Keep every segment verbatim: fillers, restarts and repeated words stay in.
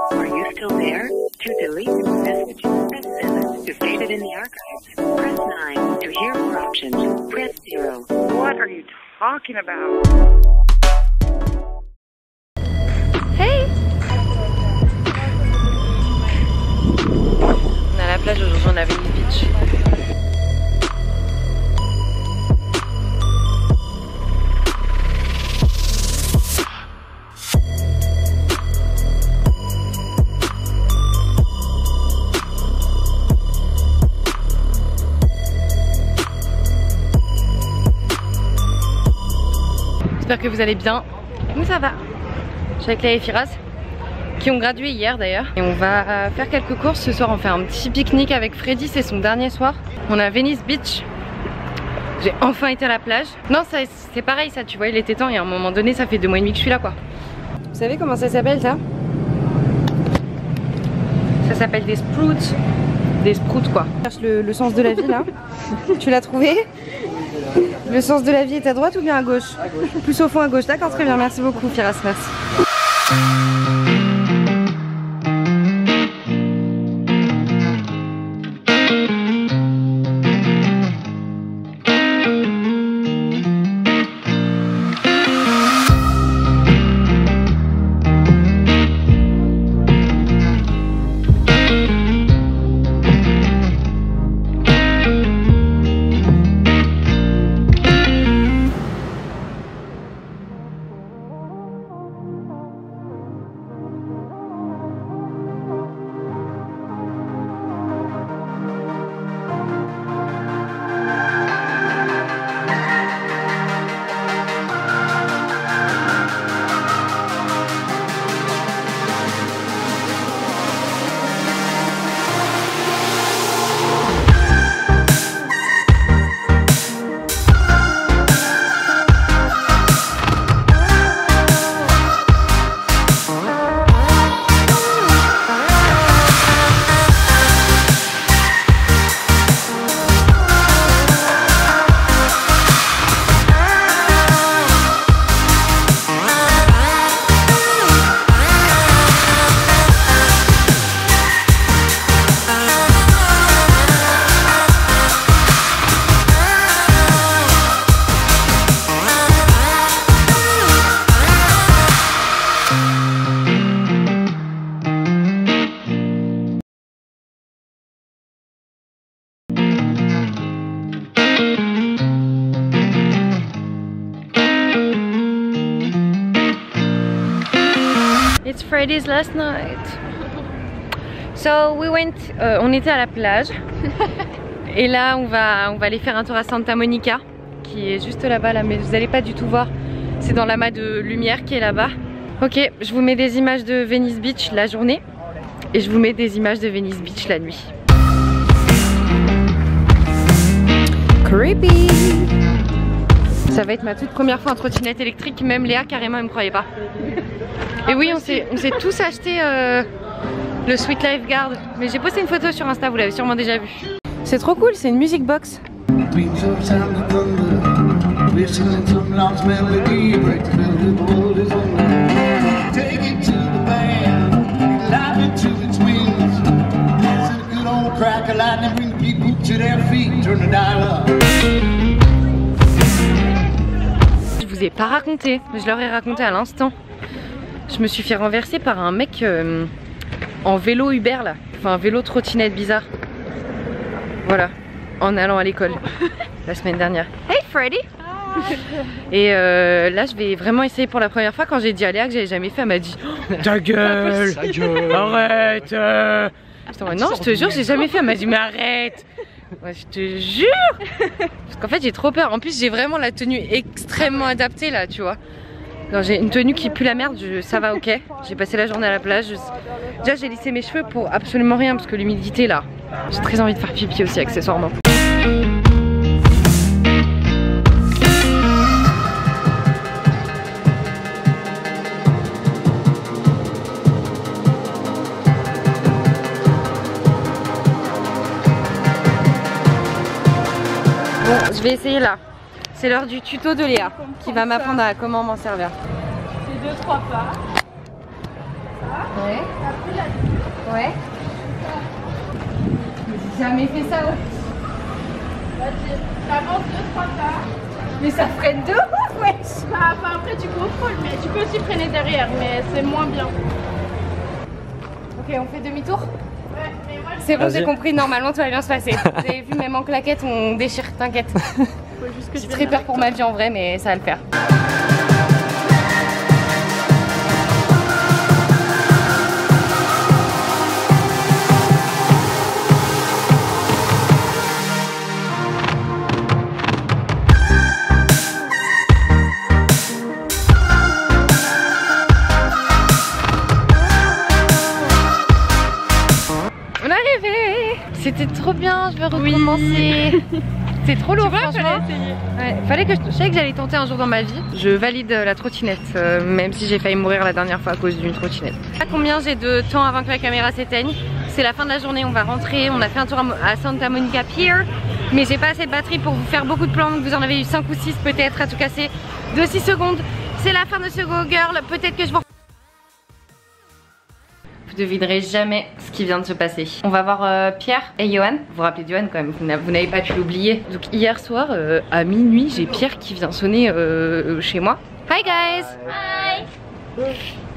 Are you still there? To delete this message, press seven. To save it in the archives, press nine. To hear more options, press zero. What are you talking about? Hey! On est à la plage aujourd'hui, on a Venice Beach. J'espère que vous allez bien. Nous ça va. Je suis avec Léa et Firas qui ont gradué hier d'ailleurs. Et on va faire quelques courses ce soir. On fait un petit pique-nique avec Freddy, c'est son dernier soir. On est à Venice Beach. J'ai enfin été à la plage. Non, c'est pareil ça, tu vois, il était temps. Et à un moment donné, ça fait deux mois et demi que je suis là quoi. Vous savez comment ça s'appelle ça? Ça s'appelle des sprouts. Des sprouts quoi. Je cherche le, le sens de la vie là. Tu l'as trouvé? Le sens de la vie est à droite ou bien à gauche? À gauche. Plus au fond à gauche, d'accord, très bien, merci beaucoup Firas, merci. It's Freddy's last night. So we went, euh, on était à la plage. Et là on va, on va aller faire un tour à Santa Monica, qui est juste là-bas là, mais vous n'allez pas du tout voir. C'est dans l'amas de lumière qui est là-bas. Ok, je vous mets des images de Venice Beach la journée. Et je vous mets des images de Venice Beach la nuit. Creepy. Ça va être ma toute première fois en trottinette électrique. Même Léa carrément elle me croyait pas. Et oui, on s'est tous acheté euh, le Sweet Lifeguard. Mais j'ai posté une photo sur Insta, vous l'avez sûrement déjà vu. C'est trop cool, c'est une music box. Je vous ai pas raconté, mais je leur ai raconté à l'instant. Je me suis fait renverser par un mec euh, en vélo Uber là, enfin un vélo trottinette bizarre. Voilà, en allant à l'école la semaine dernière. Hey Freddy. Et euh, là je vais vraiment essayer pour la première fois. Quand j'ai dit à Léa que j'avais jamais fait, elle m'a dit oh, ta gueule, ta gueule, arrête euh. Non je te jure j'ai jamais fait, elle m'a dit mais arrête. Ouais, je te jure. Parce qu'en fait j'ai trop peur. En plus j'ai vraiment la tenue extrêmement adaptée là, tu vois. J'ai une tenue qui pue la merde, je, ça va ok. J'ai passé la journée à la plage. Je, déjà j'ai lissé mes cheveux pour absolument rien parce que l'humidité là. J'ai très envie de faire pipi aussi accessoirement. Bon, je vais essayer là. C'est l'heure du tuto de Léa qui va m'apprendre à comment m'en servir. C'est deux trois pas. Ouais. Ouais. J'ai jamais fait ça. T'avances deux, trois pas. Mais ça freine de ouf, ouais. Bah, enfin, après tu contrôles, mais tu peux aussi freiner derrière, mais c'est moins bien. Ok, on fait demi-tour. Ouais, mais moi C'est bon, j'ai Vas-y. compris, normalement tout va bien se passer. Vous avez vu, même en claquette, on déchire, t'inquiète. faut juste que je J'ai vienne très peur avec pour toi. ma vie en vrai, mais ça va le faire. On est arrivé. C'était trop bien, je veux recommencer. C'est trop lourd, franchement. Ouais, fallait que je... je savais que j'allais tenter un jour dans ma vie. Je valide la trottinette, euh, même si j'ai failli mourir la dernière fois à cause d'une trottinette. À combien j'ai de temps avant que la caméra s'éteigne? C'est la fin de la journée, on va rentrer. On a fait un tour à Santa Monica Pier, mais j'ai pas assez de batterie pour vous faire beaucoup de plans. Donc vous en avez eu cinq ou six peut-être à tout casser de six secondes. C'est la fin de ce Go Girl. Peut-être que je vous... Vous devinerez jamais ce qui vient de se passer. On va voir euh, Pierre et Johan. Vous vous rappelez de Johan quand même, vous n'avez pas pu l'oublier. Donc hier soir euh, à minuit, j'ai Pierre qui vient sonner euh, chez moi. Hi guys. Hi.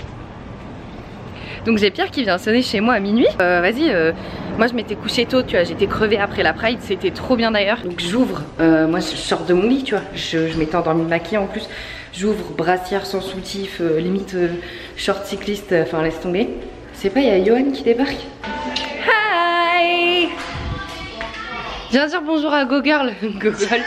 Donc j'ai Pierre qui vient sonner chez moi à minuit. Euh, Vas-y, euh, moi je m'étais couchée tôt, tu vois, j'étais crevée après la Pride, c'était trop bien d'ailleurs. Donc j'ouvre, euh, moi je sors de mon lit, tu vois, je, je m'étais endormie maquillée en plus. J'ouvre, brassière sans soutif, euh, limite euh, short cycliste, enfin laisse tomber. C'est pas, il y a Johan qui débarque. Hi. Viens dire bonjour à Go Girl. Go Girl.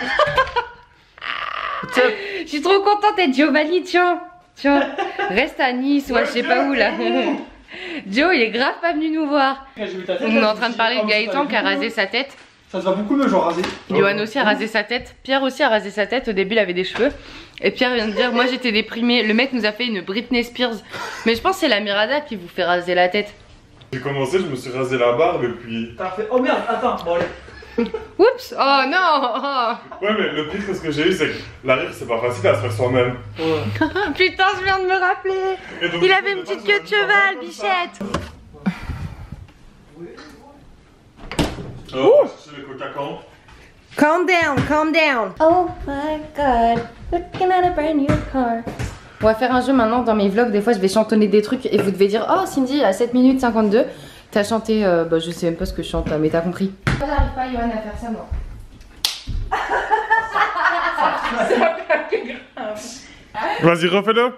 Je suis trop contente d'être Giovanni, tiens. Tiens, reste à Nice ou à je sais pas où là. Joe, il est grave pas venu nous voir. On est en train de parler de Gaëtan qui a rasé sa tête. Ça te va beaucoup mieux, genre rasé. Johan aussi a rasé sa tête. Pierre aussi a rasé sa tête. Au début, il avait des cheveux. Et Pierre vient de dire, moi j'étais déprimée. Le mec nous a fait une Britney Spears. Mais je pense que c'est la Mirada qui vous fait raser la tête. J'ai commencé, je me suis rasé la barbe et puis... T'as fait. Oh merde, attends, bon allez. Oups, oh non. Ouais mais le pire ce que j'ai eu c'est que la rire c'est pas facile à se faire soi-même. Putain, je viens de me rappeler. Et donc, Il du avait coup, une de petite base, queue de je me cheval, comme ça. bichette. Alors, on va chercher le coca quand? Calm down, calm down. Oh my god, looking at a brand new car. On va faire un jeu maintenant dans mes vlogs. Des fois, je vais chantonner des trucs et vous devez dire, oh Cindy, à sept minutes cinquante-deux, t'as chanté, euh, bah je sais même pas ce que je chante là, mais t'as compris. Moi, j'arrive pas, Johan, à faire ça, moi. Vas-y, refais-le.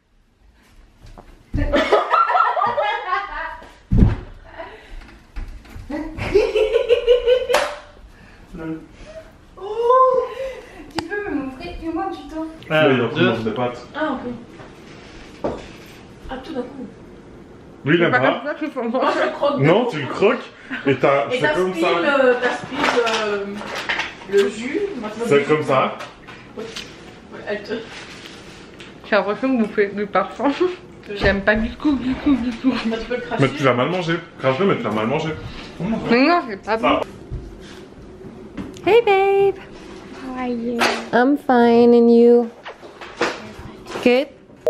Tu peux me montrer, fais-moi un tuto. Ah, il a pris deux. dans des pâtes. Ah, ok. Ah, tout d'un coup. Lui il aime pas. ça qu'il faut Moi, je le croque. Non, tu le croques et t'as... Et C'est comme t'aspires ça. le, t'aspires euh, le jus. Moi, je me C'est mets- comme ça. Ouais, elle te... J'ai l'impression que vous faites du parfum. J'aime pas du tout, du tout, du tout. Bah, tu peux le cracher. Mais tu l'as mal mangé. Crache-le mais tu l'as mal mangé. Mais non, c'est pas bon. Ça. Hey babe. How are you? I'm fine and you? Good.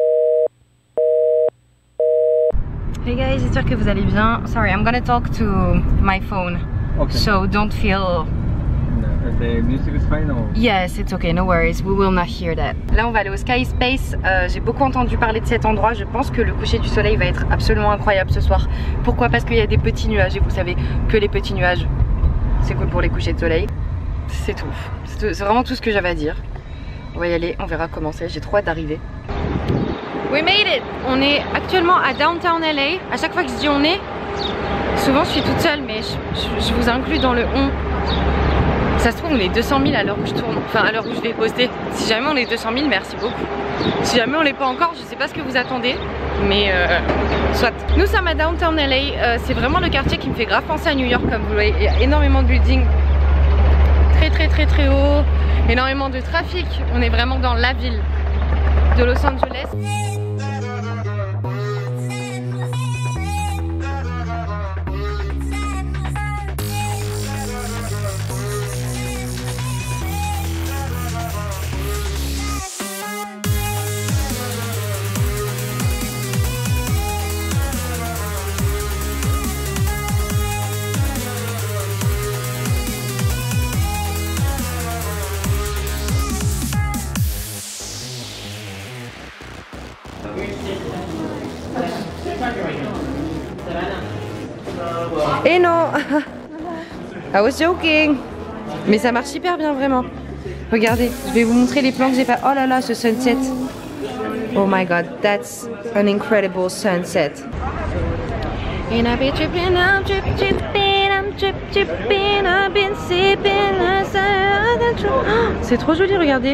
Hey guys, j'espère que vous allez bien. Sorry, I'm gonna talk to my phone. Okay. So don't feel... The music is fine or? Yes, it's okay, no worries, we will not hear that. Là on va aller au Sky Space, euh, j'ai beaucoup entendu parler de cet endroit, je pense que le coucher du soleil va être absolument incroyable ce soir. Pourquoi? Parce qu'il y a des petits nuages et vous savez que les petits nuages, c'est cool pour les couchers de soleil. C'est tout, c'est vraiment tout ce que j'avais à dire. On va y aller, on verra comment c'est, j'ai trop hâte d'arriver. We made it! On est actuellement à Downtown L A. À chaque fois que je dis on est, souvent je suis toute seule mais je, je, je vous inclus dans le on. Ça se trouve on est deux cent mille à l'heure où je tourne, enfin à l'heure où je vais poster. Si jamais on est deux cent mille, merci beaucoup. Si jamais on l'est pas encore, je sais pas ce que vous attendez, mais euh, soit. Nous sommes à Downtown L A, euh, c'est vraiment le quartier qui me fait grave penser à New York comme vous le voyez. Il y a énormément de buildings très très très très haut, énormément de trafic. On est vraiment dans la ville de Los Angeles. Et non. I was joking. Mais ça marche hyper bien vraiment. Regardez, je vais vous montrer les plans que j'ai pas. Oh là là, ce sunset. Oh my god, that's an incredible sunset. And I've been tripping, I'm trip tripping, I'm trip tripping, I've been sipping, c'est trop joli, regardez.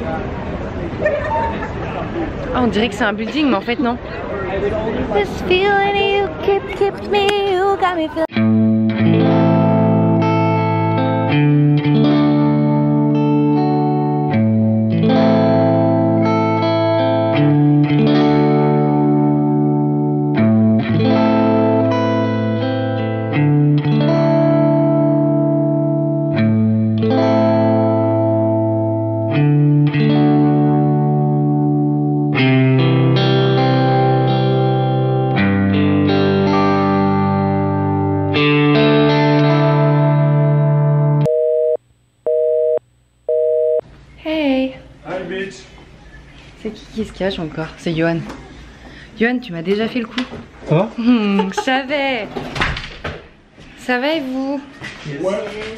Oh, on dirait que c'est un building, mais en fait non. This feeling you keep, keep me, you got me feeling. Hey. Hi bitch. C'est qui qui se cache encore? C'est Johan. Johan, tu m'as déjà fait le coup. Quoi? Mmh, je savais. Ça va et vous? Ouais.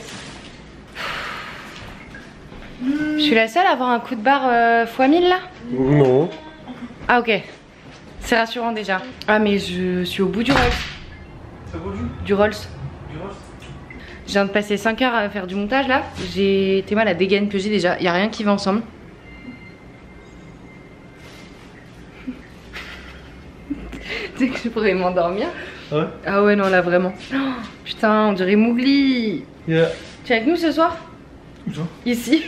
Je suis la seule à avoir un coup de barre euh, fois mille là? Non. Ah ok. C'est rassurant déjà. Ah mais je suis au bout du Rolls. Ça vaut du Du Rolls. Du Rolls. Je viens de passer cinq heures à faire du montage là. J'ai été mal à dégaine que j'ai déjà. Y a rien qui va ensemble. Tu sais que je pourrais m'endormir. Ouais. Ah ouais non là vraiment. Oh, putain on dirait Mowgli. Yeah. Tu es avec nous ce soir? Où ça? Ici.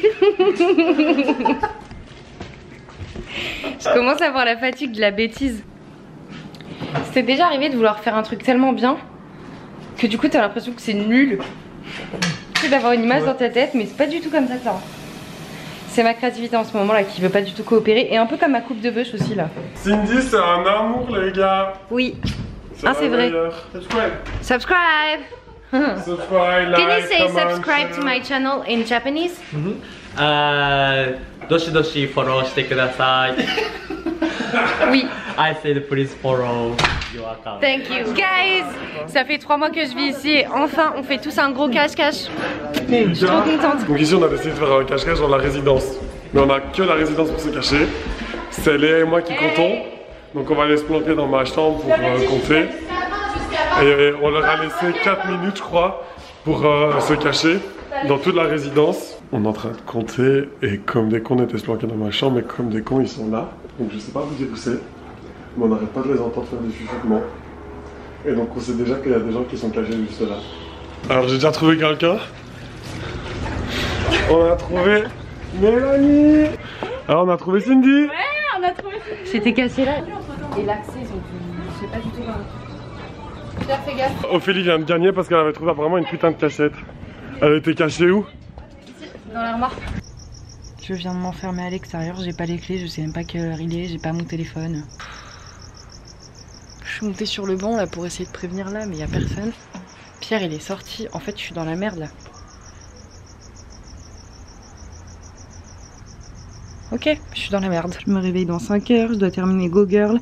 Je commence à avoir la fatigue de la bêtise. C'était déjà arrivé de vouloir faire un truc tellement bien que du coup t'as l'impression que c'est nul. Que d'avoir une image ouais. dans ta tête, mais c'est pas du tout comme ça que ça rend. C'est ma créativité en ce moment là qui veut pas du tout coopérer, et un peu comme ma coupe de bœuf aussi là. Cindy, c'est un amour, les gars. Oui. Ah, c'est vrai. Subscribe. Subscribe. Subscribe, like, Can you say comment, subscribe to share. my channel in Japanese? あーどしどしフォローしてください Oui. I said please follow your account. Thank you. Guys, ça fait trois mois que je vis ici et enfin on fait tous un gros cache-cache. Je suis trop contente. Donc ici on a décidé de faire un cache-cache dans la résidence. Mais on a que la résidence pour se cacher. C'est Léa et moi qui comptons. Donc on va aller se planquer dans ma chambre pour euh, compter. Et on leur a laissé quatre minutes je crois pour euh, se cacher dans toute la résidence. On est en train de compter et comme des cons on était se planquer dans ma chambre, mais comme des cons ils sont là. Donc je sais pas vous dire où c'est. Mais on n'arrête pas de les entendre faire des chuchotements. Et donc on sait déjà qu'il y a des gens qui sont cachés juste là. Alors j'ai déjà trouvé quelqu'un. On a trouvé Mélanie. Alors on a trouvé Cindy. Ouais, on a trouvé. C'était cassé là. Et l'accès ils ont dû... Je sais pas du tout comment. Pierre, fais gaffe. Ophélie vient de gagner parce qu'elle avait trouvé apparemment une putain de cachette. Elle était cachée où? Dans l'armoire. Je viens de m'enfermer à l'extérieur, j'ai pas les clés, je sais même pas quelle heure il est, j'ai pas mon téléphone. Je suis montée sur le banc là pour essayer de prévenir là, mais y a personne. Pierre il est sorti, en fait je suis dans la merde là. Ok, je suis dans la merde. Je me réveille dans cinq heures, je dois terminer Go Girl.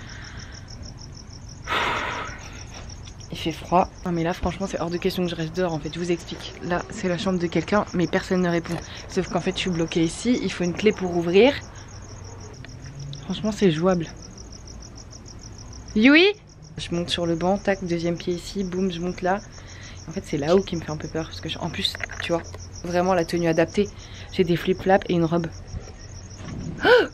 Il fait froid. Non mais là franchement c'est hors de question que je reste dehors en fait, je vous explique. Là c'est la chambre de quelqu'un mais personne ne répond. Sauf qu'en fait je suis bloquée ici, il faut une clé pour ouvrir. Franchement c'est jouable. Oui. Je monte sur le banc, tac, deuxième pied ici, boum, je monte là. En fait c'est là-haut qui me fait un peu peur parce que je... en plus tu vois, vraiment la tenue adaptée. J'ai des flip-flaps et une robe. Oh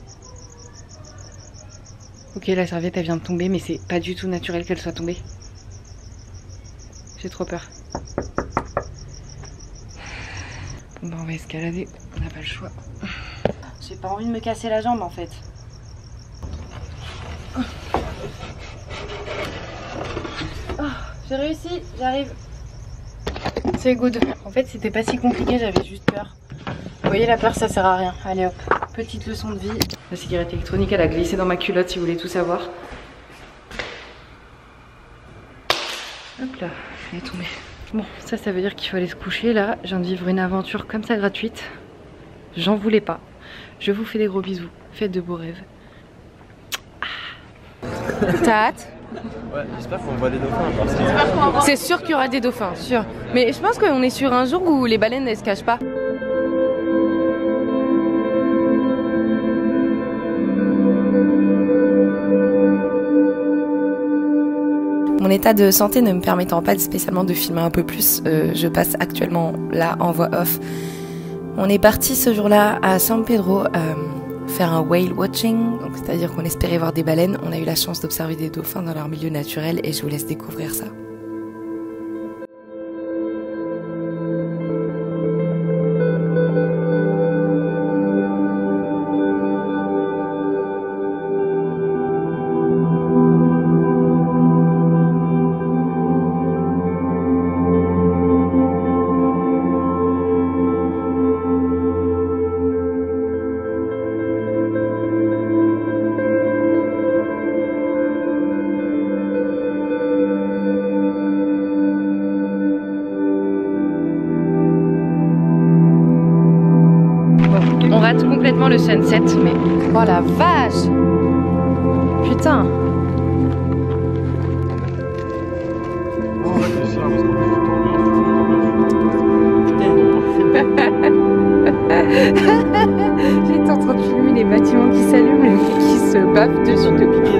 ok la serviette elle vient de tomber mais c'est pas du tout naturel qu'elle soit tombée. J'ai trop peur. Bon bah on va escalader, on n'a pas le choix. J'ai pas envie de me casser la jambe en fait. Oh, j'ai réussi, j'arrive. C'est good. En fait c'était pas si compliqué, j'avais juste peur. Vous voyez la peur ça sert à rien. Allez hop, petite leçon de vie. La cigarette électronique elle a glissé dans ma culotte si vous voulez tout savoir. Hop là, elle est tombée. Bon, ça, ça veut dire qu'il faut aller se coucher là. Je viens de vivre une aventure comme ça gratuite. J'en voulais pas. Je vous fais des gros bisous. Faites de beaux rêves. Ah. T'as hâte? Ouais, j'espère qu'on voit des dauphins parce que... C'est sûr qu'il y aura des dauphins, sûr. Mais je pense qu'on est sur un jour où les baleines elles se cachent pas. Mon état de santé ne me permettant pas spécialement de filmer un peu plus, euh, je passe actuellement là en voix off. On est parti ce jour-là à San Pedro euh, faire un whale watching, donc c'est-à-dire qu'on espérait voir des baleines. On a eu la chance d'observer des dauphins dans leur milieu naturel et je vous laisse découvrir ça. On rate complètement le sunset, mais... Oh la vache! Putain! J'étais en train de filmer les bâtiments qui s'allument, le mec qui se baffe dessus depuis.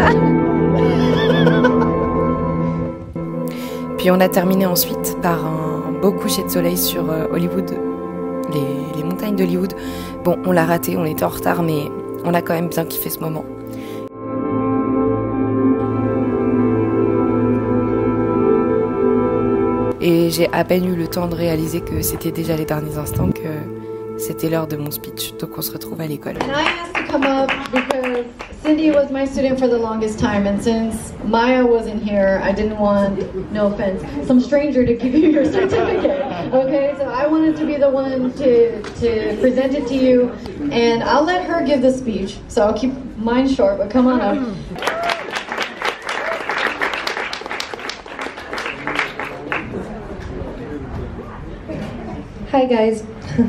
Puis on a terminé ensuite par un beau coucher de soleil sur Hollywood. Les, les montagnes d'Hollywood. Bon, on l'a raté, on était en retard, mais on a quand même bien kiffé ce moment. Et j'ai à peine eu le temps de réaliser que c'était déjà les derniers instants, que c'était l'heure de mon speech. Donc on se retrouve à l'école. And I asked to come up because Cindy was my student for the longest time, and since Maya wasn't here, I didn't want, no offense, some stranger to give you your certificate. Okay, so I wanted to be the one to to present it to you, and I'll let her give the speech. So I'll keep mine short, but come on up. Hi guys.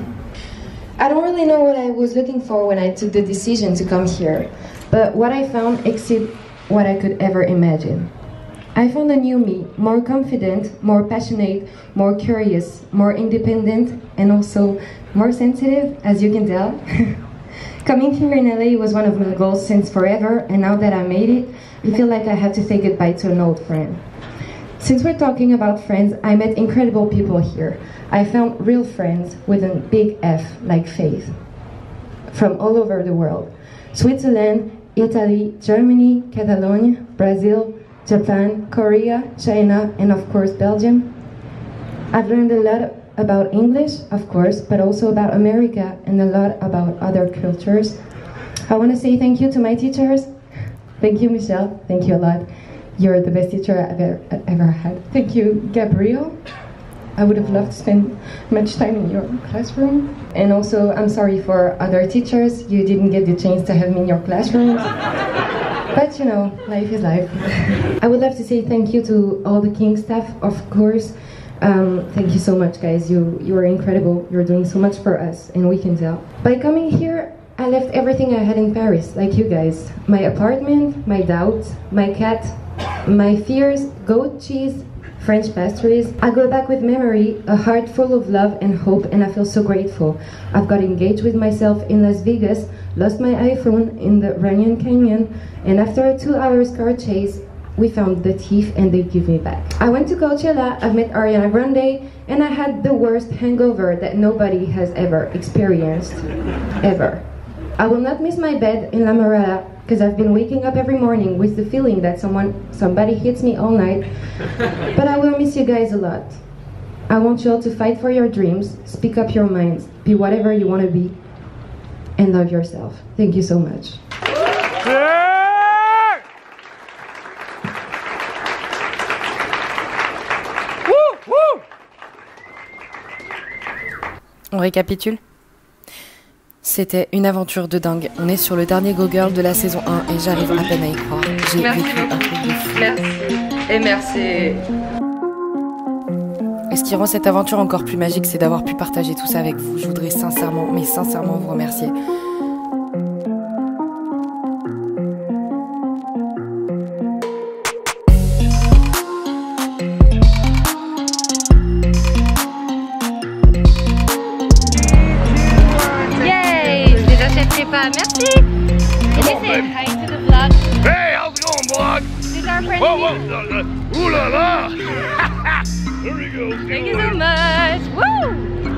I don't really know what I was looking for when I took the decision to come here, but what I found exceeded what I could ever imagine. I found a new me, more confident, more passionate, more curious, more independent, and also more sensitive, as you can tell. Coming here in L A was one of my goals since forever, and now that I made it, I feel like I have to say goodbye to an old friend. Since we're talking about friends, I met incredible people here. I found real friends with a big F, like faith, from all over the world. Switzerland, Italy, Germany, Catalonia, Brazil, Japan, Korea, China, and of course Belgium. I've learned a lot about English, of course, but also about America and a lot about other cultures. I want to say thank you to my teachers. Thank you, Michelle. Thank you a lot. You're the best teacher I've ever, ever had. Thank you, Gabriel. I would have loved to spend much time in your classroom. And also, I'm sorry for other teachers. You didn't get the chance to have me in your classrooms. But you know, life is life. I would love to say thank you to all the King staff, of course. Um, thank you so much, guys. You, you are incredible. You're doing so much for us, and we can tell. By coming here, I left everything I had in Paris, like you guys. My apartment, my doubts, my cat, my fears, goat cheese, French pastries. I go back with memory, a heart full of love and hope, and I feel so grateful. I've got engaged with myself in Las Vegas, lost my iPhone in the Runyon Canyon, and after a two hours car chase, we found the thief and they give me back. I went to Coachella, I've met Ariana Grande, and I had the worst hangover that nobody has ever experienced, ever. I will not miss my bed in La Mirada, because I've been waking up every morning with the feeling that someone, somebody hits me all night. But I will miss you guys a lot. I want you all to fight for your dreams, speak up your minds, be whatever you want to be, and love yourself. Thank you so much. Yeah! Woo, woo! On récapitule. C'était une aventure de dingue. On est sur le dernier Go Girl de la saison un et j'arrive à peine à y croire. J'ai vécu un truc de fou. Merci. Et merci. Et ce qui rend cette aventure encore plus magique, c'est d'avoir pu partager tout ça avec vous. Je voudrais sincèrement, mais sincèrement vous remercier. our friend. Whoa, whoa, ooh la la! There we go. Thank you so much. Woo!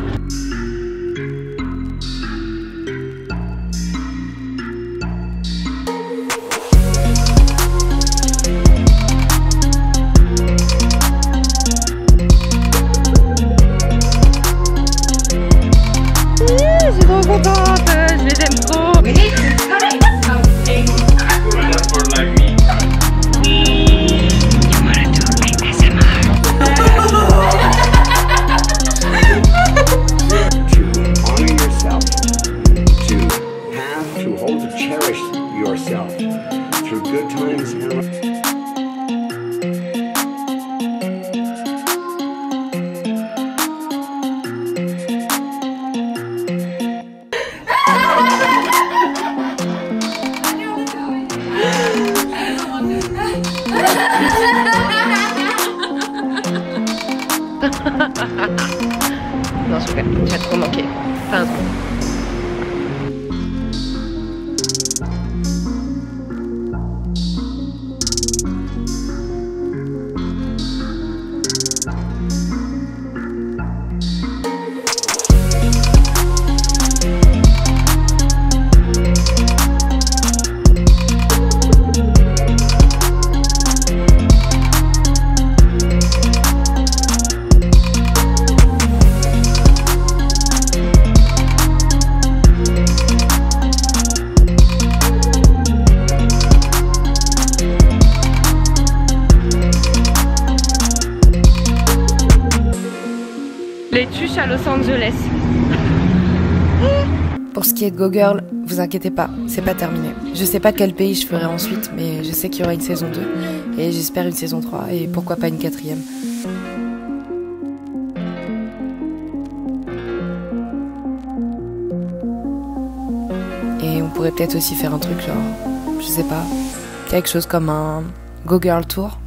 Je suis trop contente, je les aime trop. Non, je rigole, tu as trop manqué. Enfin, les tuches à Los Angeles. Pour ce qui est de Go Girl, vous inquiétez pas, c'est pas terminé. Je sais pas quel pays je ferai ensuite, mais je sais qu'il y aura une saison deux, et j'espère une saison trois, et pourquoi pas une quatrième. Et on pourrait peut-être aussi faire un truc genre, je sais pas, quelque chose comme un Go Girl Tour.